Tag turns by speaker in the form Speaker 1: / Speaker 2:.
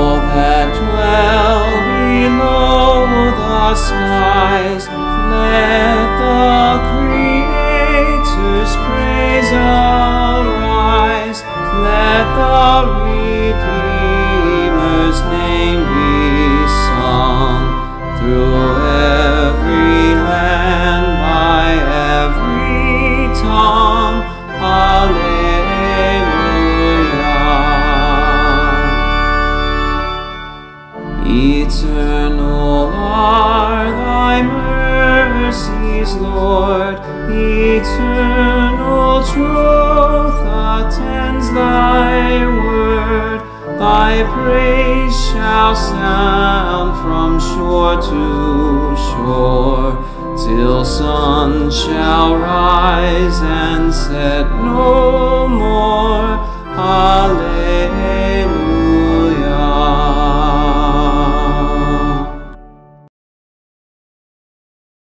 Speaker 1: all that dwell below the skies, let the Creator's praise arise. Let the Redeemer's name be sung through every land, by every tongue. Alleluia. Eternal are thy mercies, Lord. Eternal truth attends thy word. Thy praise shall sound from shore to shore, till sun shall rise and set no more. Alleluia.